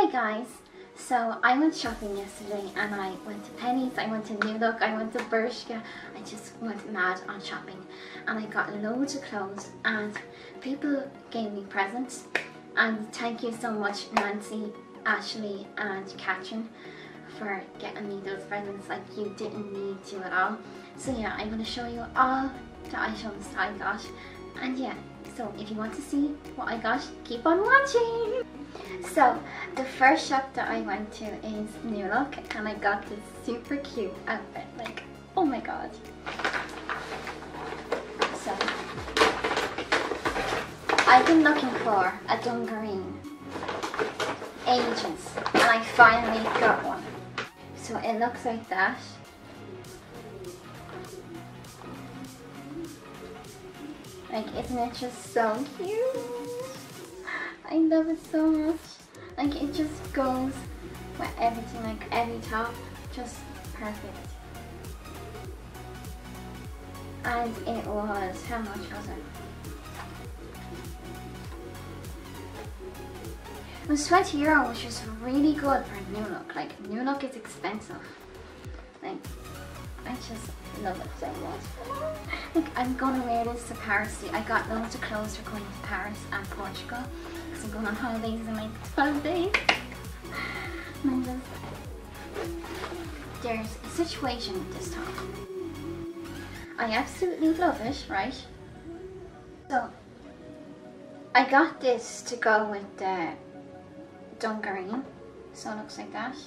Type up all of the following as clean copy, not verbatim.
Hi guys! So I went shopping yesterday and I went to Penny's, I went to New Look, I went to Bershka. I just went mad on shopping and I got loads of clothes and people gave me presents, and thank you so much Nancy, Ashley and Catherine for getting me those presents. Like, you didn't need to at all. So yeah, I'm going to show you all the items I got, and yeah, so if you want to see what I got, keep on watching. So the first shop that I went to is New Look and I got this super cute outfit, like, oh my god. So I've been looking for a dungaree ages and I finally got one. So it looks like that. Like, isn't it just so cute? I love it so much. Like, it just goes with everything, like every top, just perfect. And it was, how much was it? It was €20, which is really good for New Look. Like, New Look is expensive. Like, I just love it so much. Like, I'm gonna wear this to Paris. I got loads of clothes for going to Paris and Portugal because I'm going on holidays in like 12 days. And there's a situation with this top. I absolutely love it, right? So I got this to go with the dungaree, so it looks like that.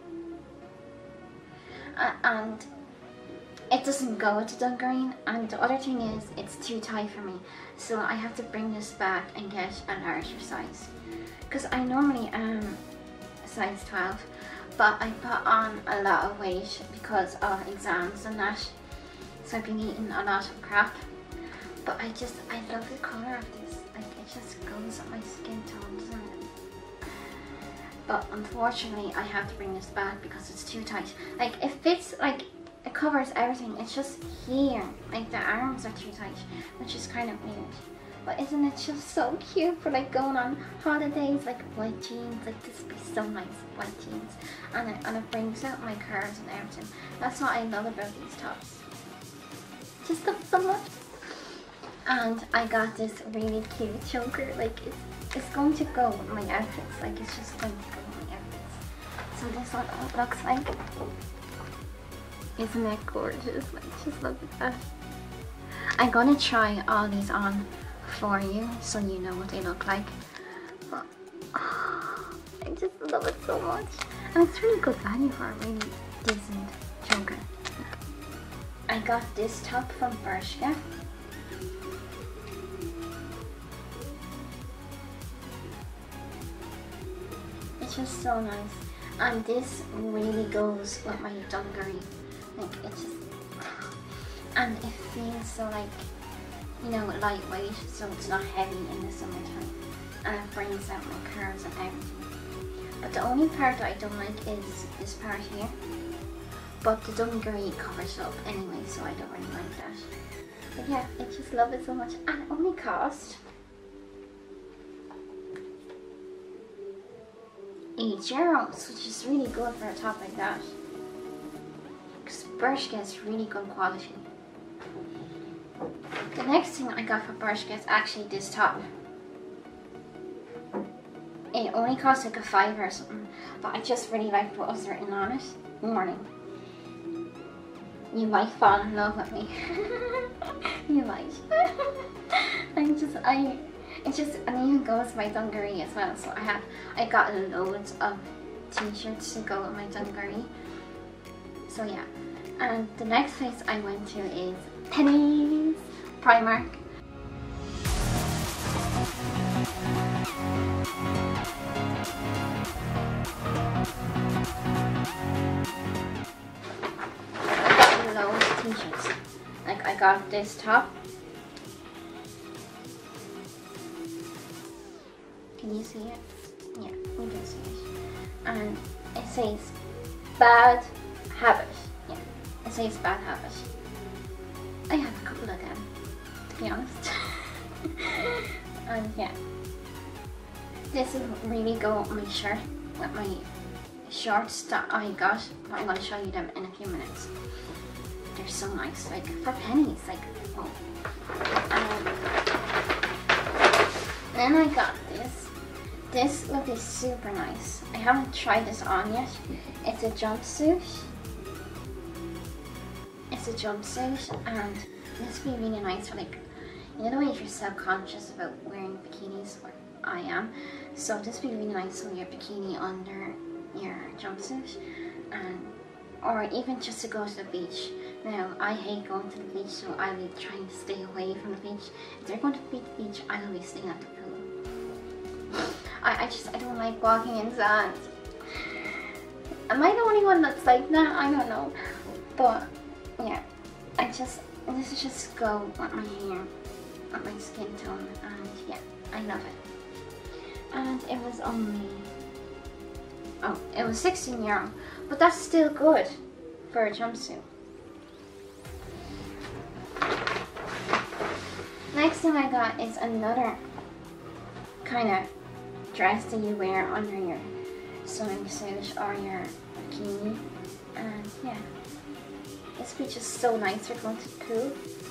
And it doesn't go with the dungaree, and the other thing is it's too tight for me, so I have to bring this back and get a larger size because I normally am size 12, but I put on a lot of weight because of exams and that, so I've been eating a lot of crap. But I love the colour of this. Like, it just goes with my skin tone, doesn't it? But unfortunately I have to bring this back because it's too tight. Like, it fits, like, it covers everything, it's just here, like the arms are too tight, which is kind of weird. But isn't it just so cute for like going on holidays, like white jeans, like this would be so nice, white jeans, and it brings out my curves and everything. That's what I love about these tops. Just love so much. And I got this really cute choker, like it's going to go with my outfits, like it's just going to go with my outfits. So this one looks like, isn't it gorgeous? Like, just look at that. I'm gonna try all these on for you so you know what they look like. But I just love it so much. And it's really good value for a really decent choker. I got this top from Bershka. It's just so nice. And this really goes with my dungaree. Like, it just, and it feels so, like, you know, lightweight, so it's not heavy in the summertime, and it brings out my curves and everything. But the only part that I don't like is this part here, but the dungaree covers it up anyway, so I don't really like that. But yeah, I just love it so much, and it only cost €8, which is really good for a top like that. Because Bershka is really good quality. The next thing I got from Bershka is actually this top. It only cost like a £5 or something, but I just really liked what was written on it. Warning: you might fall in love with me. You might. And even goes with my dungaree as well. So I got loads of t-shirts to go with my dungaree. So yeah, and the next place I went to is Penny's, Primark. I got loads of t-shirts. Like, I got this top. Can you see it? Yeah, you can see it. And it says Bad Habit. Yeah, it says Bad Habit. I have a couple of them, to be honest. And yeah, this will really go on my shirt. with my shorts that I got. I'm going to show you them in a few minutes. They're so nice, like for pennies, like, oh. Then I got this. This will be super nice. I haven't tried this on yet. It's a jumpsuit. It's a jumpsuit, and this will be really nice for, like, you know the way if you're self-conscious about wearing bikinis, or I am. So this will be really nice with your bikini under your jumpsuit, and or even just to go to the beach. Now, I hate going to the beach, so I'll be trying to stay away from the beach. If they're going to the beach, I'll be staying at the pool. I don't like walking in sand. Am I the only one that's like that? I don't know. But, yeah, this is just go with my hair, with my skin tone, and yeah, I love it. And it was only, oh, it was €16, but that's still good for a jumpsuit. Next thing I got is another kind of dress that you wear under your swimming suit or your bikini, and yeah, this will be just so nice for going to the pool.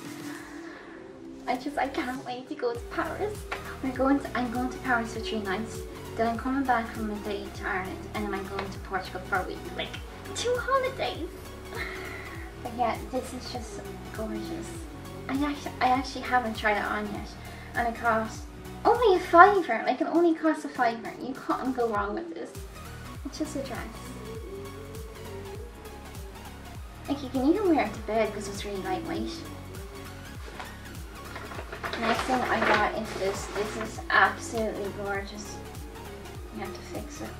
I can't wait to go to Paris. I'm going to Paris for 3 nights, then I'm coming back from a day to Ireland, and then I'm going to Portugal for a week, like 2 holidays. But yeah, this is just gorgeous. I actually haven't tried it on yet, and it costs only a £5. Like, it only costs a £5. You can't go wrong with this. It's just a dress. Like, you can even wear it to bed because it's really lightweight. Next thing I got is this. This is absolutely gorgeous. You have to fix it.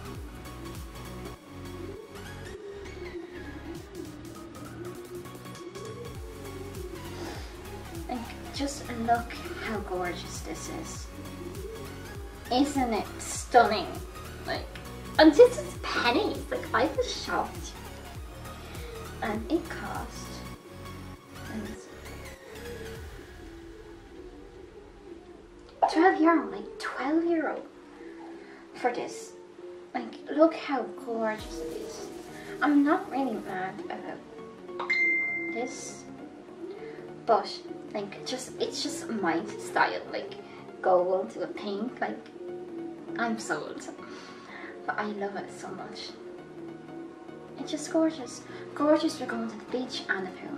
Like, just look how gorgeous this is. Isn't it stunning? Like, and this is pennies. Like, I was shocked. And it cost, €12, like €12 for this. Like, look how gorgeous it is. I'm not really mad about this, but like, it's just my style. Like, gold with pink, like, I'm sold. But I love it so much. It's just gorgeous. Gorgeous for going to the beach and the pool.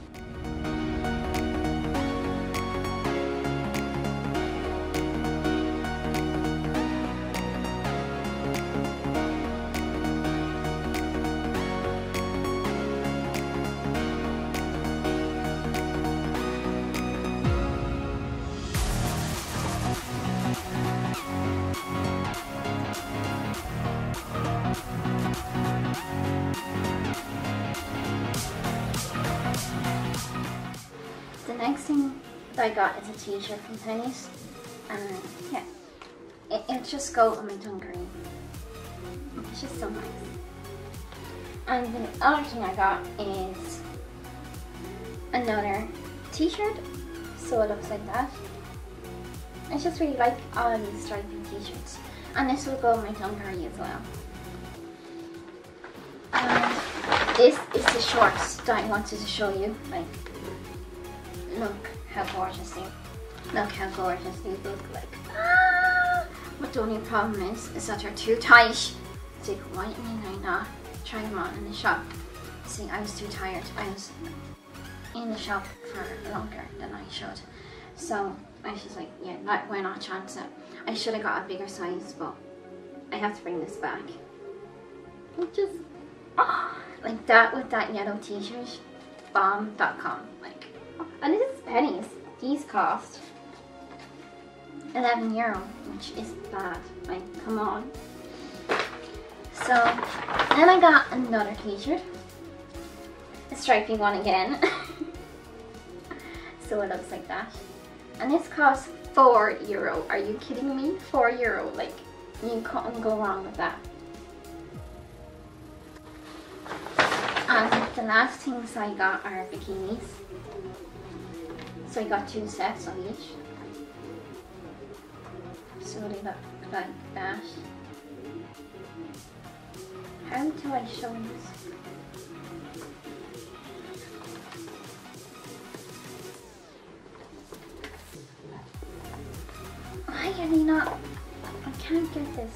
The next thing that I got is a t-shirt from Pennies, and yeah, it just goes on my dungaree. It's just so nice. And the other thing I got is another t-shirt, so it looks like that. I just really like all of these stripy t-shirts, and this will go on my dungaree as well. And this is the shorts that I wanted to show you. Like, look how gorgeous these look like. Ah! But the only problem is that they're too tight. It's like, why did I not try them on in the shop? See, I was too tired. I was in the shop for longer than I should. So I was just like, yeah, why not chance it? I should have got a bigger size, but I have to bring this back. It just, like that with that yellow t-shirt, bomb.com. Like, and this is pennies. These cost €11, which is bad. Like, come on. So then I got another t-shirt, a stripy one again. So it looks like that, and this costs €4. Are you kidding me? €4. Like, you can't go wrong with that. And the last things I got are bikinis. So I got 2 sets of each. So they look like that. How do I show this? Why are they not? I can't get this.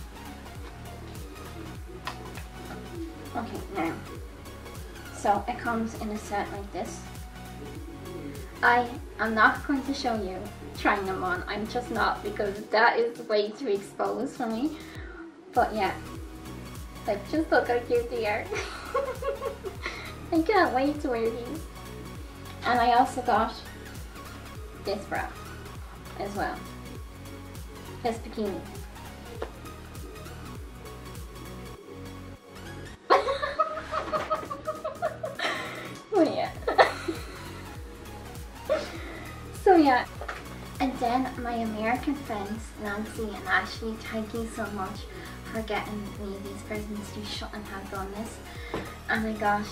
Okay, now. So it comes in a set like this. I am not going to show you trying them on. I'm just not, because that is way too exposed for me. But yeah, like just look how cute they are. I can't wait to wear these. And I also got this bra as well. This bikini. Oh yeah. So yeah. And then my American friends, Nancy and Ashley, thank you so much for getting me these presents. You shouldn't have done this. And I got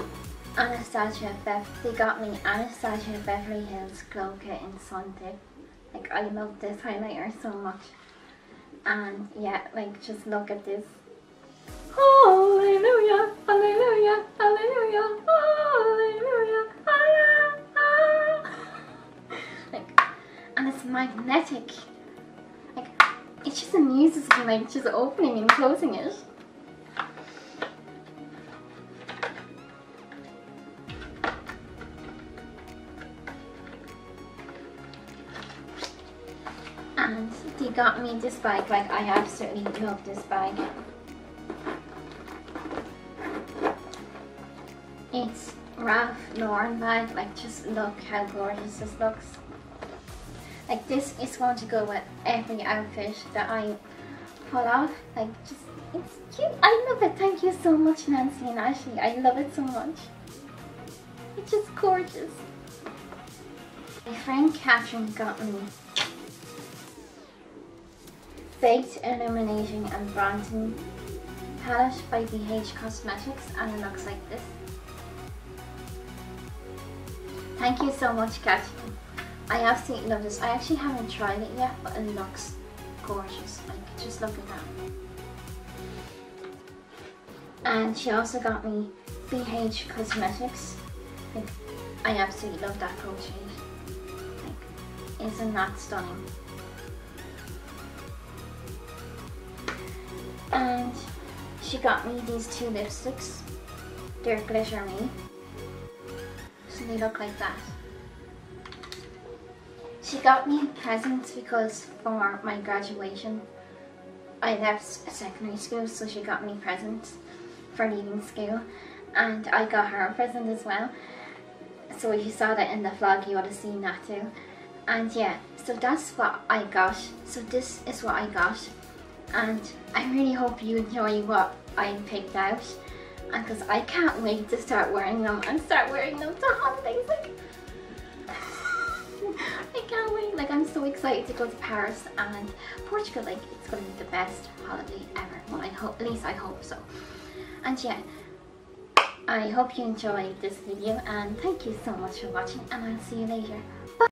they got me Anastasia Beverly Hills Glow Kit in Sun Dip. Like, I love this highlighter so much. And yeah, like, just look at this. Hallelujah, hallelujah, hallelujah, hallelujah, hallelujah. Like, and it's magnetic. Like, it just amuses me, like, just opening and closing it. And they got me this bag. Like, I absolutely love this bag. It's Ralph Lauren bag. Like, just look how gorgeous this looks. Like, this is going to go with every outfit that I pull off. Like, just, it's cute. I love it. Thank you so much, Nancy and Ashley. I love it so much. It's just gorgeous. My friend Catherine got me Baked Illuminating and Bronzing palette by BH Cosmetics, and it looks like this. Thank you so much, Catherine. I absolutely love this. I actually haven't tried it yet, but it looks gorgeous. Like, just look at that. And she also got me BH Cosmetics. Like, I absolutely love that coat shade. Like, isn't that stunning? And she got me these two lipsticks. They're Glitter Me. So they look like that. She got me presents because for my graduation I left secondary school, so she got me presents for leaving school, and I got her a present as well. So if you saw that in the vlog, you would have seen that too. And yeah, so that's what I got. So this is what I got. And I really hope you enjoy what I picked out, and because I can't wait to start wearing them and start wearing them to holidays. Like, I can't wait. Like, I'm so excited to go to Paris and Portugal. Like, it's going to be the best holiday ever. Well, I hope, at least I hope so. And yeah, I hope you enjoyed this video, and thank you so much for watching, and I'll see you later.